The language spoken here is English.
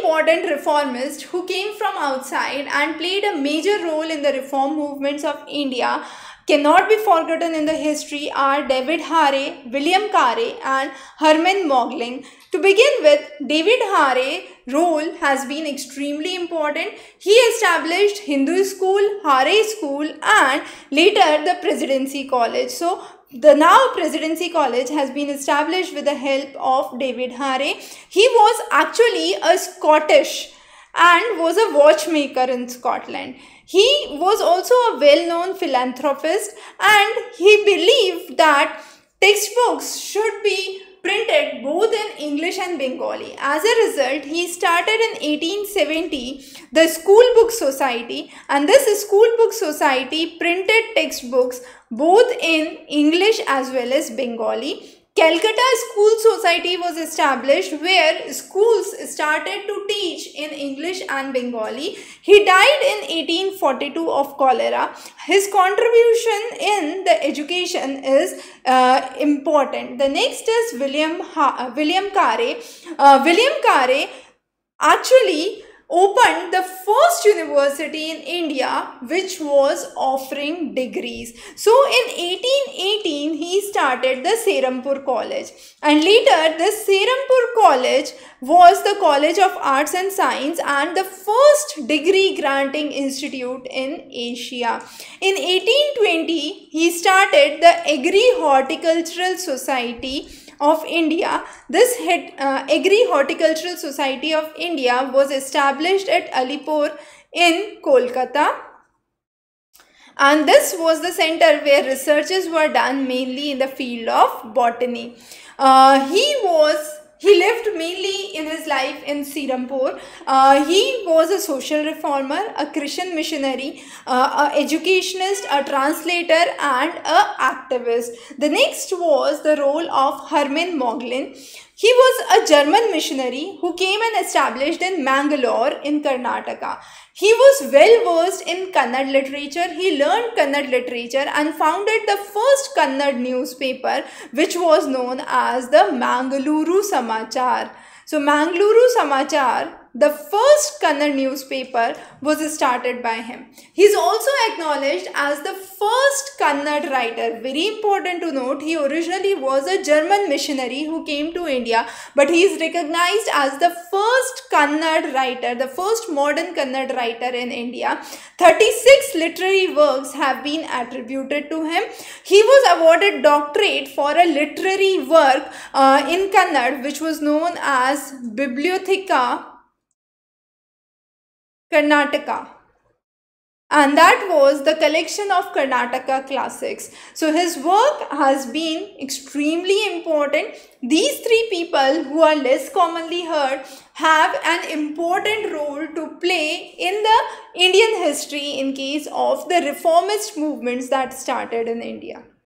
important reformist who came from outside and played a major role in the reform movements of India cannot be forgotten in the history are David Hare, William Carey and Herman Mogling. To begin with, David Hare's role has been extremely important. He established Hindu School, Hare School and later the Presidency College. So, the now Presidency College has been established with the help of David Hare. He was actually a Scottish and was a watchmaker in Scotland. He was also a well-known philanthropist and he believed that textbooks should be printed both in English and Bengali. As a result, he started in 1870 the School Book Society, and this School Book Society printed textbooks both in English as well as Bengali. Calcutta School Society was established where schools started to teach in English and Bengali. He died in 1842 of cholera. His contribution in the education is important. The next is William Carey. William Carey actually opened the first university in India which was offering degrees. So in 1818 he started the Serampore College, and later this Serampore College was the College of Arts and Science and the first degree granting institute in Asia. In 1820 he started the Agri-Horticultural Society of India. This Agri-Horticultural Society of India was established at Alipore in Kolkata, and this was the center where researches were done mainly in the field of botany. He lived mainly in his life in Serampore. He was a social reformer, a Christian missionary, an educationist, a translator and an activist. The next was the role of Herman Moglen. He was a German missionary who came and established in Mangalore in Karnataka. He was well versed in Kannada literature. He learned Kannada literature and founded the first Kannada newspaper, which was known as the Mangaluru Samachar. So Mangaluru Samachar, the first Kannada newspaper, was started by him. He is also acknowledged as the first Kannada writer. Very important to note, he originally was a German missionary who came to India, but he is recognized as the first Kannada writer, the first modern Kannada writer in India. 36 literary works have been attributed to him. He was awarded doctorate for a literary work in Kannada, which was known as Bibliotheca Karnataka, and that was the collection of Karnataka classics. So his work has been extremely important. These three people who are less commonly heard have an important role to play in the Indian history in case of the reformist movements that started in India.